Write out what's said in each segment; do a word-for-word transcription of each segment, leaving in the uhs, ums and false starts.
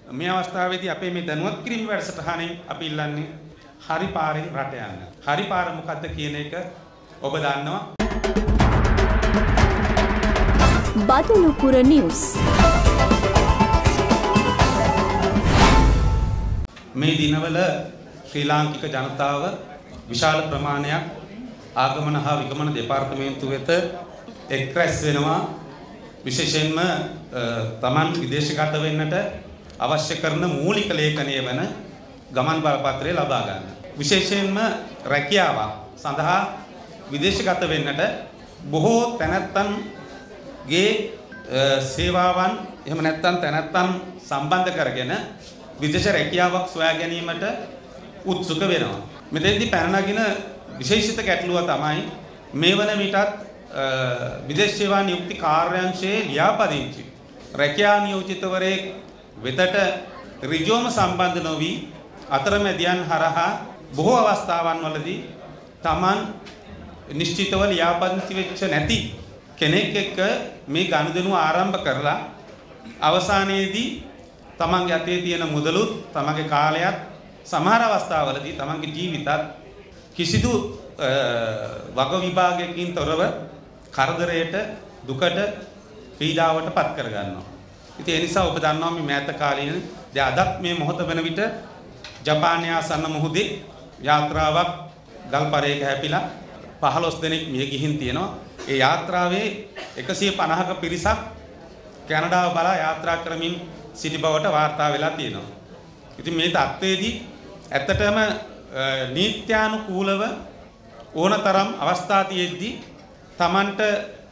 මේ අවස්ථාවේදී අපේ මේ දැනුවත් කිරීම වැඩසටහනේ අපි ඉල්ලන්නේ හරි පාරෙන් රට යන්න. හරි පාර මොකද්ද කියන එක ඔබ දන්නවා. බදුලුපුර නිවුස්. මේ දිනවල ශ්‍රී ලාංකික ජනතාව විශාල ප්‍රමාණයක් ආගමන හා විගමන දෙපාර්තමේන්තුව වෙත එක් රැස් වෙනවා. විශේෂයෙන්ම තමන් විදේශගත වෙන්නට අවශ්‍ය කරන මූලික ලේඛනය වන ගමන් බලපත්‍රය ලබා ගන්න. විශේෂයෙන්ම රැකියාව සඳහා විදේශගත වෙන්නට බොහෝ තැනැත්තන්ගේ සේවාවන් එහෙම නැත්නම් තැනැත්තන් සම්බන්ධ කරගෙන විදේශ රැකියාවක් සොයා ගැනීමට උත්සුක වෙනවා. මෙතෙන්දී පැන නගින විශේෂිත ගැටලුව තමයි මේ වන විටත් විදේශ සේවා නියුක්ති කාර්යාංශයේ ලියාපදිංචි රැකියා නියෝජිතවරයෙක් වෙතට ඍජුවම සම්බන්ධ නොවි අතරමැදියන් හරහා බොහෝ අවස්ථාවන් වලදී Taman නිශ්චිතව ලියාපදිංචි වෙච්ච නැති කෙනෙක් එක්ක මේ ගනුදෙනුව ආරම්භ කරලා අවසානයේදී තමන්ගේ අතේ තියෙන මුදලුත් තමන්ගේ කාලයත් සමහර අවස්ථාවලදී තමන්ගේ ජීවිතත් කිසිදු වග විභාගයකින් තොරව කරදරයට දුකට පීඩාවට පත් කර ගන්නවා. ඉතින් ඒ නිසා ඔබ දන්නවා මේ මෑත කාලීන දැන් අදත් මේ මොහොත වෙන විට ජපානයේ ආසන්න මුහුදේ යාත්‍රාවක් ගල්පරයක හැපිලා පහළොස් දෙනෙක් මිය ගිහින් තියෙනවා. ඒ යාත්‍රාවේ එකසිය පනහක පිරිසක් කැනඩාව බලා යාත්‍රා කරමින් සිටි බවට වාර්තා වෙලා තියෙනවා. ඉතින් මේ තත්ත්වයේදී ඇත්තටම නීත්‍යානුකූලව ඕනතරම් අවස්ථා තියෙද්දී Tamanට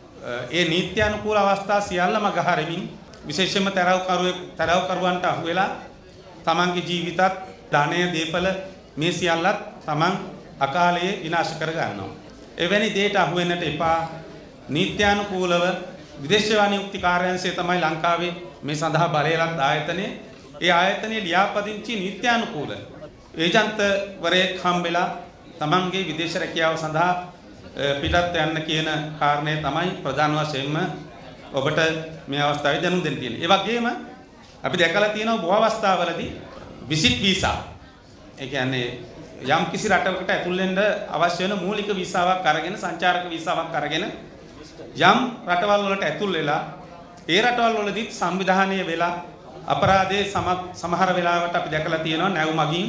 ඒ නීත්‍යානුකූල අවස්ථා සියල්ලම ගහරමින් විශේෂයෙන්ම තරවකරුවෙක් තරවකරුවන්ට අහු වෙලා Tamanගේ ජීවිතත් ධනය දීපල මේ සියල්ලත් Taman අකාලයේ විනාශ කර ගන්නවා. එවැනි දෙයට අහු වෙන්නට එපා. නීත්‍යානුකූලව විදේශ සේවා නියුක්ති කාර්යාංශය තමයි ලංකාවේ මේ සඳහා බලයලත් ආයතනයේ. ඒ ආයතනයේ ලියාපදිංචි නීත්‍යානුකූල ඒජන්තවරයෙක් හම්බෙලා තමන්ගේ විදේශ රැකියාව සඳහා පිටත් යන්න කියන කාරණය තමයි ප්‍රධාන වශයෙන්ම ඔබට මේ අවස්ථාවේ දැනුම් දෙන්න තියෙන්නේ. ඒ වගේම අපි දැකලා තියෙනවා බොහෝ අවස්ථාවලදී විසිට් වීසා. ඒ කියන්නේ යම් කිසි රටකට ඇතුල් වෙන්න අවශ්‍ය වෙන මූලික වීසාවක් අරගෙන සංචාරක වීසාවක් අරගෙන යම් රටවල් වලට ඇතුල් වෙලා ඒ රටවල් වලදී සංවිධානය වෙලා අපරාධයේ සමහර වෙලාවට අපි දැකලා තියෙනවා නැව් මගින්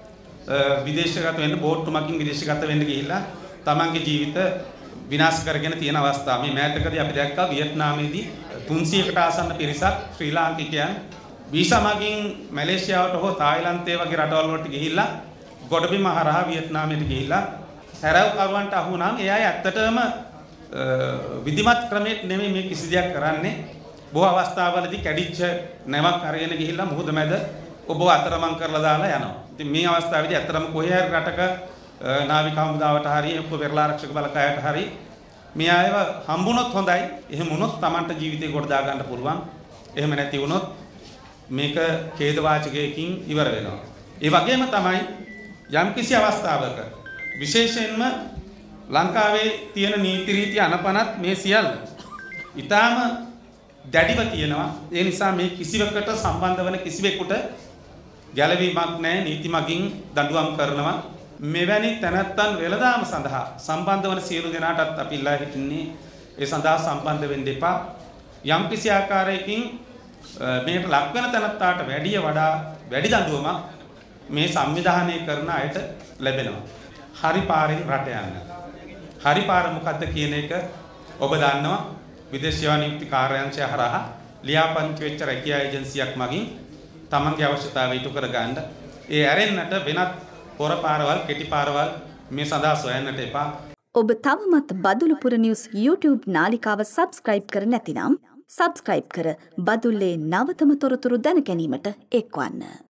විදේශගත වෙන්න බෝට්ටු මගින් විදේශගත වෙන්න ගිහිල්ලා තමන්ගේ ජීවිත විනාශ කරගෙන තියෙන අවස්ථා. මේ මෑතකදී අපි දැක්කා වියට්නාමයේදී තුන්සියයකට ආසන්න පිරිසක් ශ්‍රී ලාංකිකයන් වීසා මගින් මැලේසියාවට හෝ තායිලන්තයේ වගේ රටවල් වලට ගිහිල්ලා ගොඩබිම හරහා වියට්නාමයට ගිහිල්ලා තරවකරුවන්ට අහු වුණාම ඒ අය ඇත්තටම විධිමත් ක්‍රමයට නෙමෙයි මේ කිසි දෙයක් කරන්නේ. බොහෝ අවස්ථාවලදී කැඩිච්ච නැවක් අරගෙන ගිහිල්ලා මුහුද මැද ඔබ අතරමං කරලා දාලා යනවා. ඉතින් මේ අවස්ථාවේදී ඇත්තටම කොහේ හරි රටක නාවික හමුදාවට හරි එක්ක පෙරලා ආරක්ෂක බලකායට හරි මේ අයව හම්බුනොත් හොඳයි. එහෙම වුණොත් Tamanට ජීවිතේ කොට දා ගන්න පුළුවන්. එහෙම නැති වුණොත් මේක ඛේද වාචකයකින් ඉවර වෙනවා. ඒ වගේම තමයි යම්කිසි අවස්ථාවක විශේෂයෙන්ම ලංකාවේ තියෙන නීති රීති අනපනත් මේ සියල්ල ඊටාම දැඩිව තියෙනවා. ඒ නිසා මේ කිසිවකට සම්බන්ධ වන කිසිවෙකුට ගැළවීමක් නැහැ. නීති මගින් දඬුවම් කරනවා. මෙවැනි තැනැත්තන් වෙළඳාම සඳහා සම්බන්ධ වන සියලු දෙනාටත් අපි ඉල්ලා හිටින්නේ ඒ සඳහා සම්බන්ධ වෙන්න එපා. යම් කිසි ආකාරයකින් මේකට ලක් වෙන තැනැත්තාට වැඩිය වඩා වැඩි දඬුවමක් මේ සංවිධානය කරන අයට ලැබෙනවා. හරි පාරෙන් රට යන්න. හරි පාර මොකද්ද කියන එක ඔබ දන්නවා. විදේශ සේවා නියුක්ති කාර්යාංශය හරහා ලියාපදිංචි වෙච්ච රැකියා ඒජන්සියක් මගින් තමන්ගේ අවශ්‍යතාවය ඉටු කර ගන්න. ඒ ඇරෙන්නට වෙනත් පොර පාරවල් කෙටි පාරවල් මේ සඳහා සොයන්නට එපා. ඔබ තවමත් බදුලුපුර නිවුස් YouTube නාලිකාව සබ්ස්ක්‍රයිබ් කර නැතිනම් සබ්ස්ක්‍රයිබ් කර බදුල්ලේ නවතම තොරතුරු දැන ගැනීමට එක්වන්න.